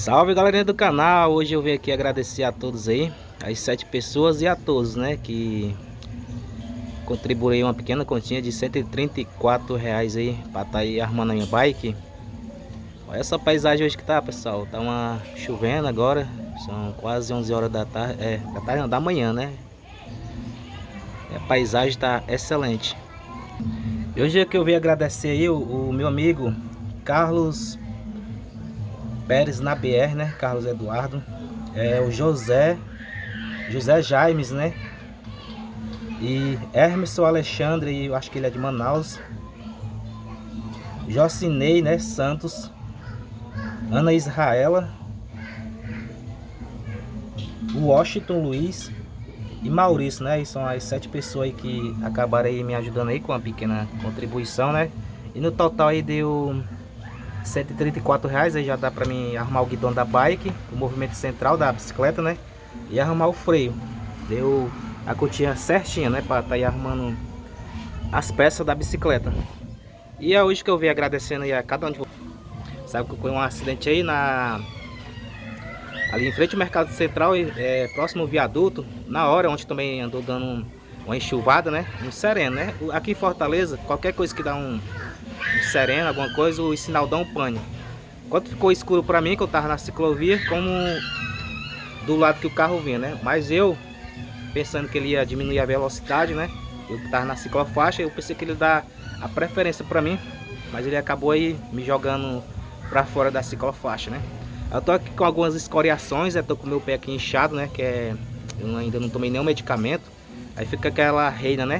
Salve galerinha do canal, hoje eu vim aqui agradecer a todos aí, as 7 pessoas e a todos, né, que contribuíram uma pequena continha de R$ 134 aí, pra tá aí armando a minha bike. Olha essa paisagem hoje que tá, pessoal, tá chovendo agora, são quase 11 horas da tarde, da manhã, né, a paisagem tá excelente. E hoje é que eu vim agradecer aí o meu amigo Carlos Pérez na BR, né? Carlos Eduardo, o José Jaimes, né? E Hermeson Alexandre, eu acho que ele é de Manaus. Jocinei, né? Santos, Ana Israela, Washington Luiz e Maurício, né? E são as 7 pessoas aí que acabaram aí me ajudando aí com uma pequena contribuição, né? E no total aí deu R$ 134, aí já dá pra mim arrumar o guidão da bike, o movimento central da bicicleta, né? E arrumar o freio. Deu a continha certinha, né? Pra tá aí arrumando as peças da bicicleta. E é hoje que eu venho agradecendo aí a cada um de vocês. Sabe que eu um acidente aí ali em frente ao Mercado Central, próximo ao viaduto, na hora onde também andou dando uma enxuvada, né? Um sereno, né? Aqui em Fortaleza, qualquer coisa que dá um sereno, alguma coisa, o sinal dá um pane. Quando ficou escuro pra mim, que eu tava na ciclovia, como do lado que o carro vinha, né? Mas eu, pensando que ele ia diminuir a velocidade, né? Eu tava na ciclofaixa, eu pensei que ele ia dar a preferência pra mim, mas ele acabou aí me jogando pra fora da ciclofaixa, né? Eu tô aqui com algumas escoriações, eu tô com o meu pé aqui inchado, né? Eu ainda não tomei nenhum medicamento. Aí fica aquela reina, né?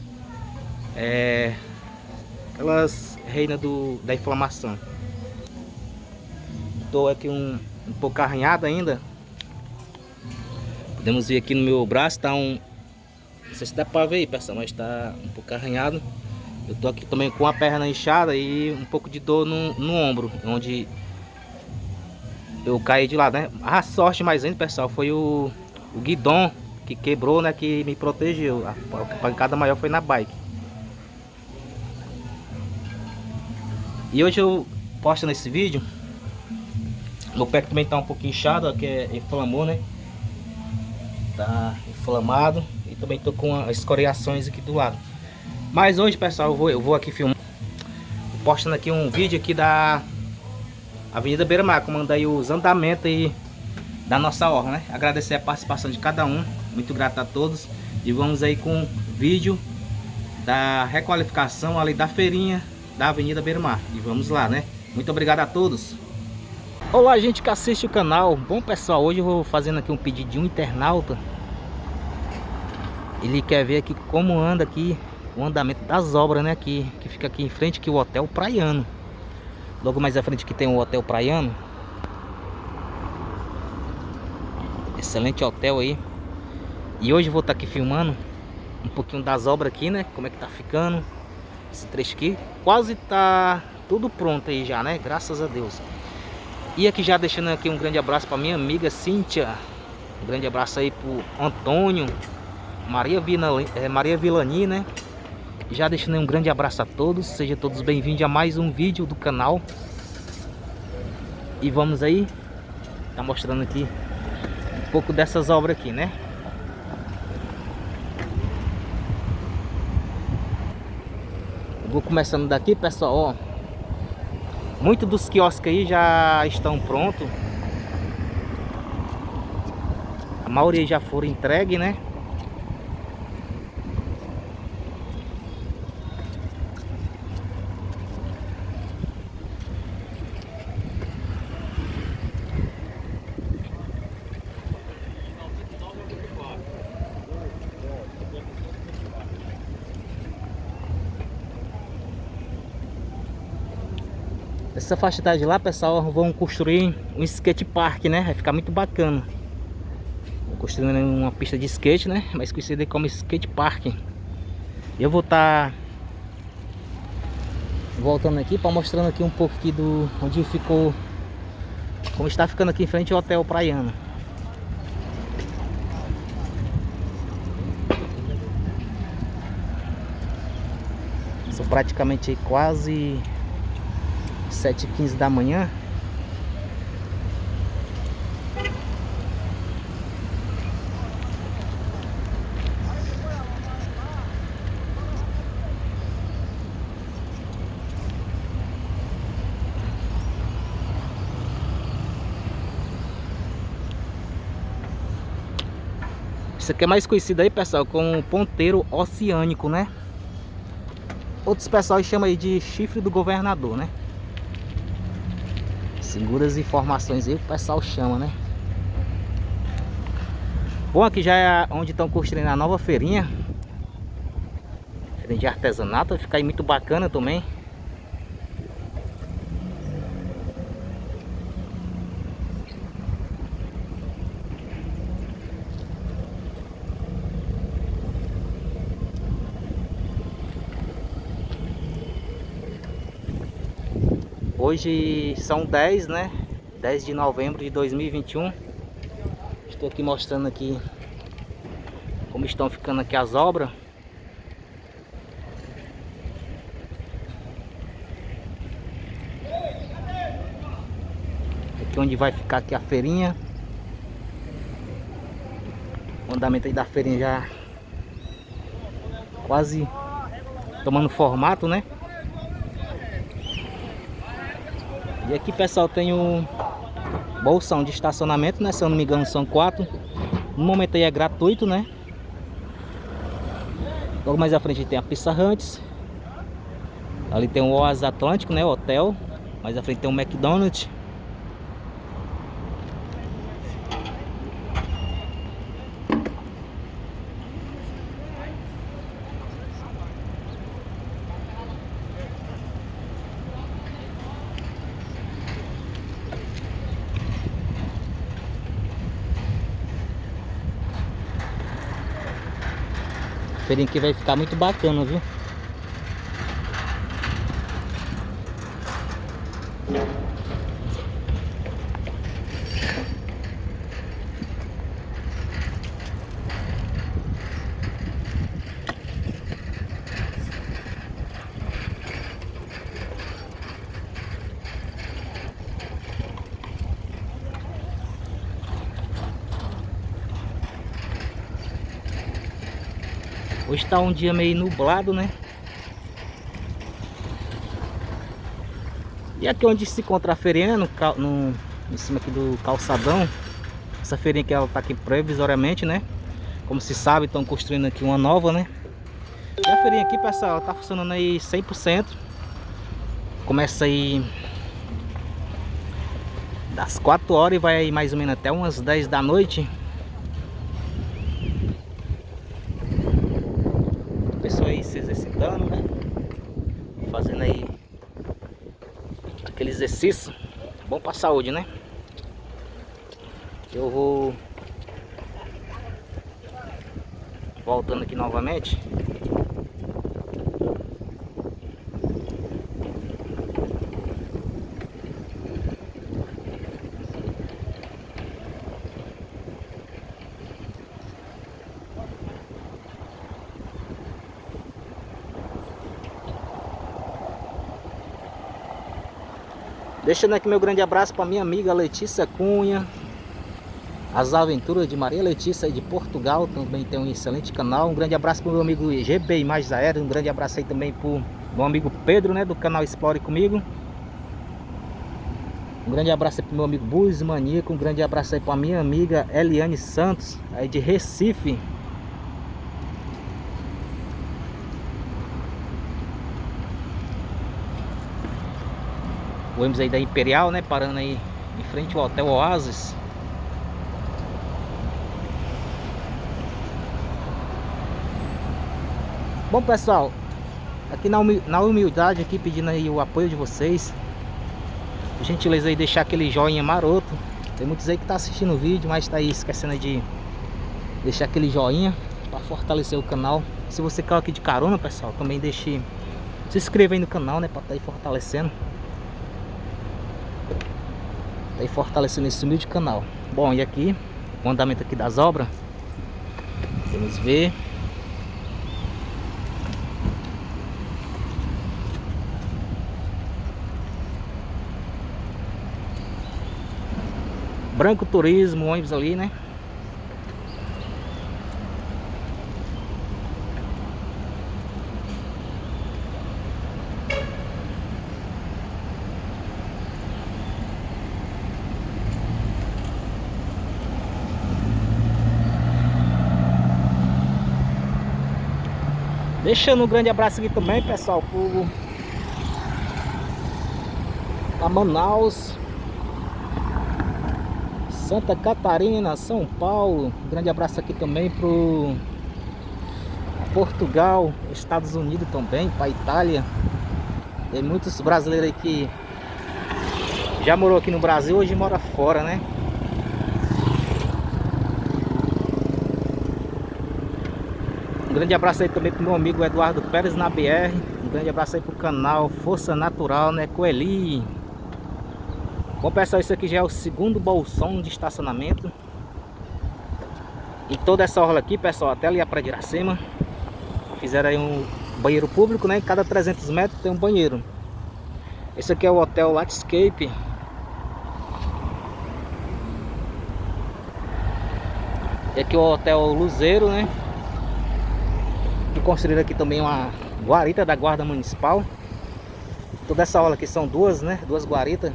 Aquelas reinas da inflamação. Tô aqui um pouco arranhado ainda. Podemos ver aqui no meu braço, tá não sei se dá pra ver aí, pessoal, mas tá um pouco arranhado. Eu tô aqui também com a perna inchada e um pouco de dor no ombro, onde eu caí de lado, né? A sorte mais ainda, pessoal, foi o guidão que quebrou, né? Que me protegeu. A pancada maior foi na bike. E hoje eu posto nesse vídeo. Meu pé também tá um pouquinho inchado, que inflamou, né? Tá inflamado. E também tô com as escoriações aqui do lado. Mas hoje, pessoal, eu vou aqui filmar, postando aqui um vídeo aqui da Avenida Beira-Mar, comandando aí os andamentos aí da nossa orla, né? Agradecer a participação de cada um, muito grato a todos. E vamos aí com o vídeo da requalificação ali da feirinha da Avenida Beira-Mar. E vamos lá, né? Muito obrigado a todos. Olá, gente que assiste o canal. Bom, pessoal, hoje eu vou fazendo aqui um pedido de um internauta. Ele quer ver aqui como anda aqui o andamento das obras, né? Que fica aqui em frente aqui o Hotel Praiano. Logo mais à frente que tem o Hotel Praiano. Excelente hotel aí. E hoje eu vou estar aqui filmando um pouquinho das obras aqui, né? Como é que tá ficando esse trecho aqui. Quase tá tudo pronto aí já, né? Graças a Deus. E aqui já deixando aqui um grande abraço para minha amiga Cíntia. Um grande abraço aí pro Antônio, Maria Vilani, né? Já deixando aí um grande abraço a todos. Sejam todos bem-vindos a mais um vídeo do canal. E vamos aí tá mostrando aqui um pouco dessas obras aqui, né? Eu vou começando daqui, pessoal, ó. Muitos dos quiosques aí já estão prontos. A maioria já foram entregues, né? Essa faixa de lá, pessoal, vão construir um skate park, né? Vai ficar muito bacana. Vou construir uma pista de skate, né? Mas conhecida como skate park. Eu vou estar voltando aqui para mostrando aqui um pouco aqui do onde ficou, como está ficando aqui em frente ao Hotel Praiano. São praticamente quase 7h15 da manhã. Isso aqui é mais conhecido aí, pessoal, como ponteiro oceânico, né? Outros pessoal chamam aí de chifre do governador, né? Segundo as informações aí, o pessoal chama, né? Bom, aqui já é onde estão construindo a nova feirinha. Feirinha de artesanato, vai ficar aí muito bacana também. Hoje são 10, né? 10 de novembro de 2021. Estou aqui mostrando aqui como estão ficando aqui as obras. Aqui onde vai ficar aqui a feirinha. O andamento aí da feirinha já quase tomando formato, né? E aqui, pessoal, tem um bolsão de estacionamento, né? Se eu não me engano são 4. No momento aí é gratuito, né? Logo mais à frente tem a Pizza Hut. Ali tem o Oasis Atlântico, né? O hotel. Mais à frente tem o McDonald's. A feirinha aqui vai ficar muito bacana, viu? Hoje está um dia meio nublado, né? E aqui onde se encontra a feirinha, em cima aqui do calçadão. Essa feirinha aqui, ela tá aqui provisoriamente, né? Como se sabe, estão construindo aqui uma nova, né? E a feirinha aqui, pessoal, ela tá funcionando aí 100%. Começa aí das 4 horas e vai aí mais ou menos até umas 10 da noite. Pessoa aí se exercitando, né? Fazendo aí aquele exercício bom para a saúde, né? Eu vou voltando aqui novamente. Deixando aqui meu grande abraço para minha amiga Letícia Cunha, as aventuras de Maria Letícia de Portugal, também tem um excelente canal. Um grande abraço para o meu amigo GB Imagens Aéreas, um grande abraço aí também para o meu amigo Pedro, né, do canal Explore Comigo. Um grande abraço aí para o meu amigo Bus Maníaco, um grande abraço aí para a minha amiga Eliane Santos, aí de Recife. O ônibus aí da Imperial, né, parando aí em frente ao Hotel Oasis. Bom, pessoal, aqui na humildade aqui, pedindo aí o apoio de vocês. Por gentileza aí, deixar aquele joinha maroto. Tem muitos aí que tá assistindo o vídeo, mas tá aí esquecendo de deixar aquele joinha para fortalecer o canal. Se você caiu aqui de carona, pessoal, também deixe, se inscreva aí no canal, né, para tá aí fortalecendo. Tá aí fortalecendo esse humilde canal. Bom, e aqui o andamento aqui das obras. Vamos ver. Branco Turismo, ônibus ali, né? Deixando um grande abraço aqui também, pessoal, para Manaus, Santa Catarina, São Paulo. Um grande abraço aqui também pro Portugal, Estados Unidos também, para Itália. Tem muitos brasileiros aí que já morou aqui no Brasil, hoje mora fora, né? Um grande abraço aí também pro meu amigo Eduardo Pérez na BR. Um grande abraço aí pro canal Força Natural, né? Coeli. Bom, pessoal, isso aqui já é o segundo bolsão de estacionamento. E toda essa orla aqui, pessoal, até ali a Praia de Iracema, fizeram aí um banheiro público, né? Em cada 300 metros tem um banheiro. Esse aqui é o Hotel Landscape. E aqui é o Hotel Luzeiro, né? E construíram aqui também uma guarita da Guarda Municipal. Toda essa orla aqui são duas, né? Duas guaritas.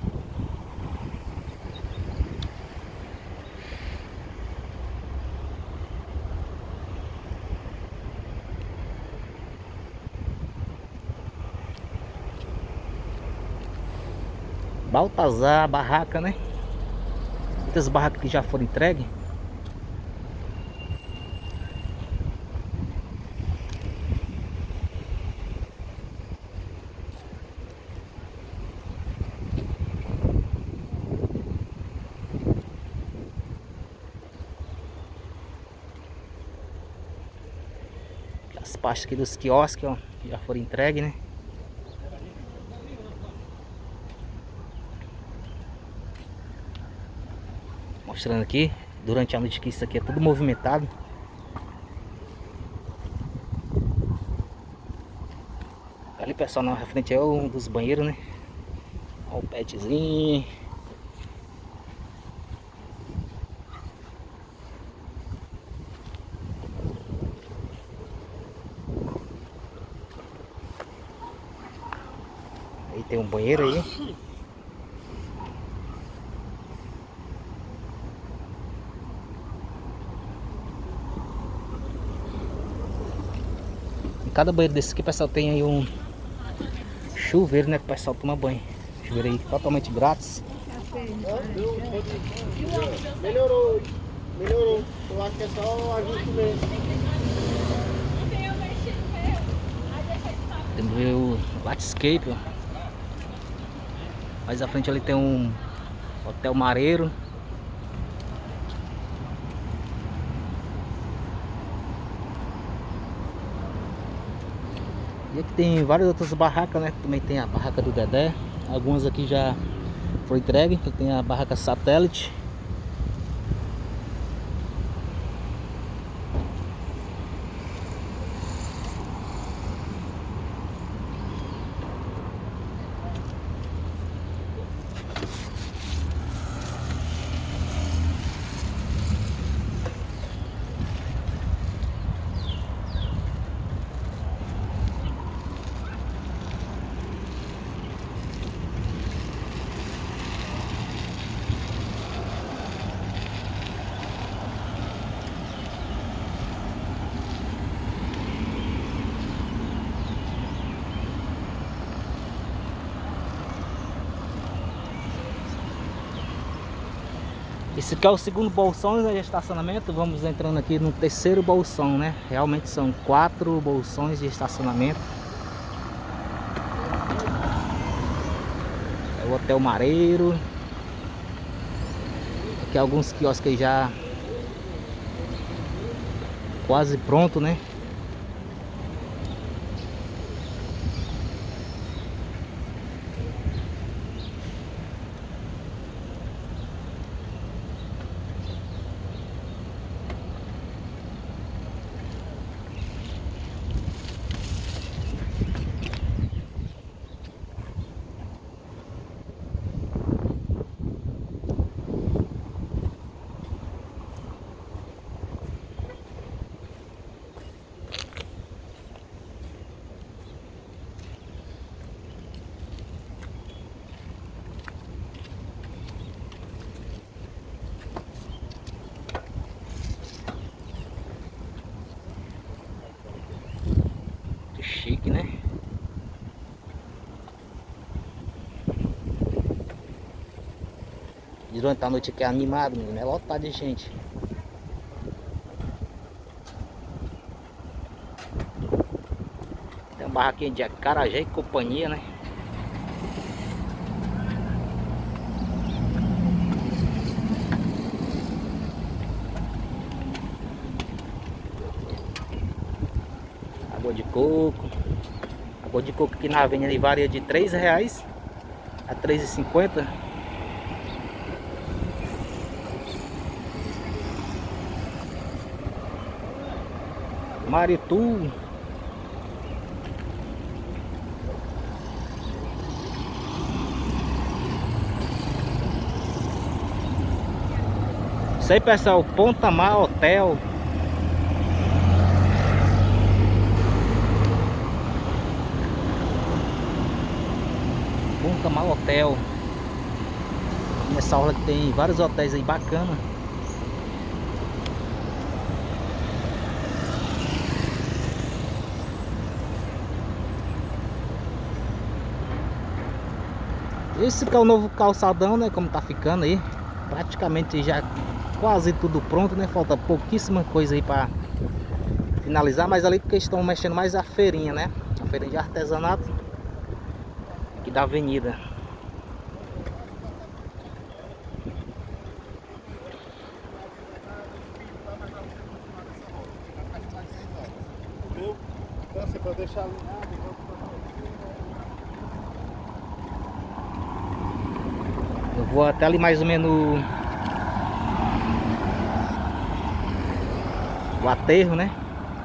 Baltazar, barraca, né? Muitas barracas que já foram entregues. As pastas aqui dos quiosques, ó, já foram entregues, né? Mostrando aqui, durante a noite que isso aqui é tudo movimentado. Ali, pessoal, na frente é um dos banheiros, né? Olha o petzinho. Aí tem um banheiro aí. Em cada banheiro desse aqui, pessoal, tem aí um chuveiro, né? Que o pessoal toma banho. Chuveiro aí totalmente grátis. Melhorou. Eu acho que é só ajuste mesmo. Temos o Landscape, ó. Mais à frente ali tem um Hotel Mareiro. E aqui tem várias outras barracas, né? Também tem a barraca do Dedé. Algumas aqui já foram entregues. Aqui tem a barraca Satélite. Esse aqui é o segundo bolsão, né, de estacionamento. Vamos entrando aqui no terceiro bolsão, né? Realmente são 4 bolsões de estacionamento. É o Hotel Mareiro. Aqui alguns quiosques aí já quase pronto, né? chique, né? Durante a noite aqui é animado, menino. É lotado de gente. Tem uma barraquinha de acarajé e companhia, né? Água de coco. Água de coco aqui na avenida varia de R$3 a R$3,50. Maritu. Isso aí, pessoal, Ponta Mar Hotel. Ponta Mar Hotel. Nessa orla que tem vários hotéis aí bacana. Esse que é o novo calçadão, né? Como tá ficando aí. Praticamente já quase tudo pronto, né? Falta pouquíssima coisa aí para finalizar. Mas ali porque estão mexendo mais a feirinha, né? A feirinha de artesanato aqui da avenida. Você pode deixar ali. Eu vou até ali mais ou menos o aterro, né?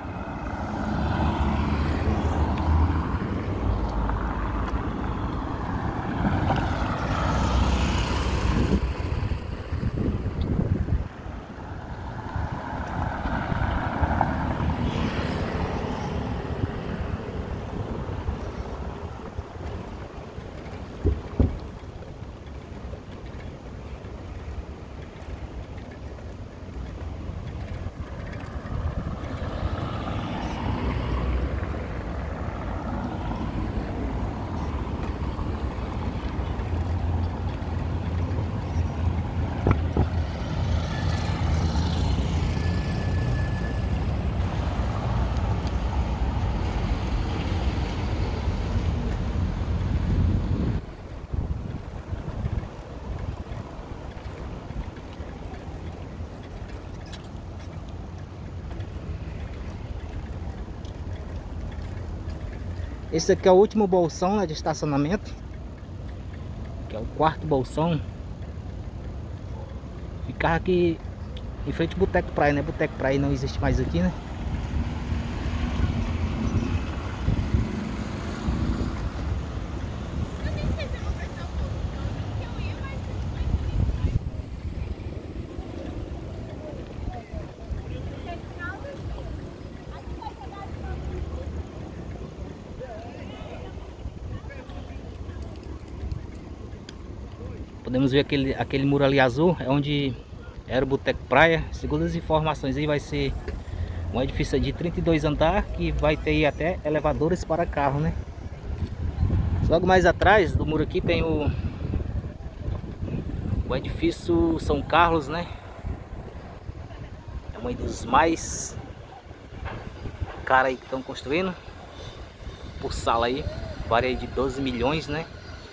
Esse aqui é o último bolsão, né, de estacionamento. Que é o quarto bolsão. Ficar aqui em frente ao Boteco Praia, né? Boteco Praia não existe mais aqui, né? Podemos ver aquele muro ali azul, é onde era o Boteco Praia. Segundo as informações aí, vai ser um edifício de 32 andares que vai ter até elevadores para carro, né? Logo mais atrás do muro aqui tem o edifício São Carlos, né? É um dos mais caros aí que estão construindo. Por sala aí, varia de 12 milhões, né?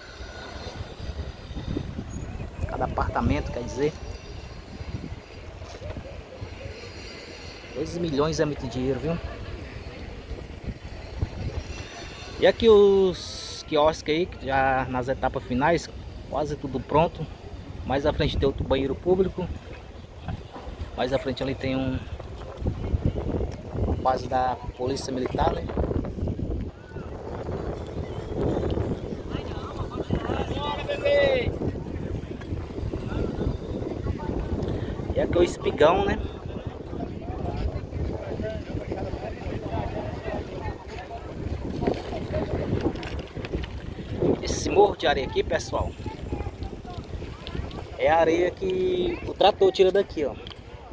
Cada apartamento, quer dizer, 12 milhões é muito dinheiro, viu? E aqui os quiosques aí, que já nas etapas finais, quase tudo pronto. Mais à frente tem outro banheiro público. Mais à frente ali tem um base da Polícia Militar, né? E aqui é o Espigão, né? Esse morro de areia aqui, pessoal, é a areia que o trator tira daqui, ó.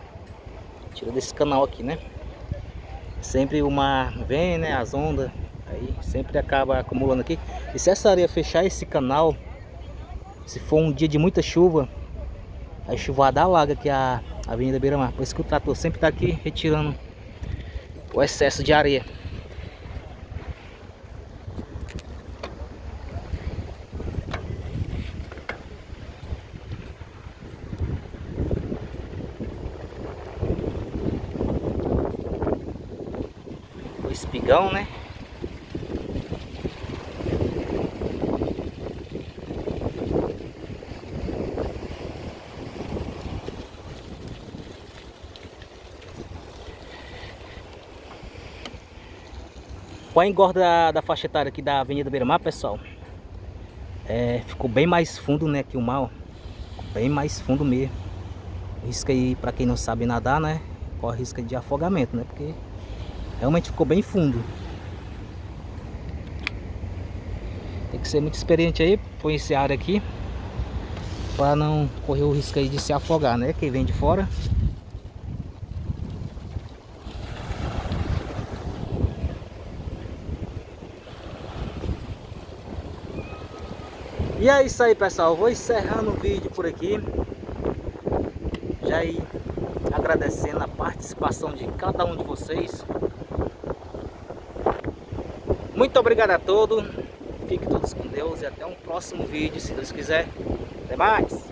Tira desse canal aqui, né? Sempre o mar vem, né? As ondas, Aí sempre acaba acumulando aqui. E se essa areia fechar esse canal, se for um dia de muita chuva, a chuvada alaga aqui a Avenida Beira-Mar. Por isso que o trator sempre está aqui retirando o excesso de areia. O espigão, né? Com a engorda da faixa etária aqui da Avenida Beira-Mar, pessoal, ficou bem mais fundo, né, que o mar, ó. Bem mais fundo mesmo. Risco aí, pra quem não sabe nadar, né, corre risco de afogamento, né, porque realmente ficou bem fundo. Tem que ser muito experiente aí, conhecer a área aqui, para não correr o risco aí de se afogar, né, quem vem de fora. E é isso aí, pessoal, eu vou encerrando o vídeo por aqui, já aí agradecendo a participação de cada um de vocês. Muito obrigado a todos, fiquem todos com Deus e até um próximo vídeo, se Deus quiser. Até mais!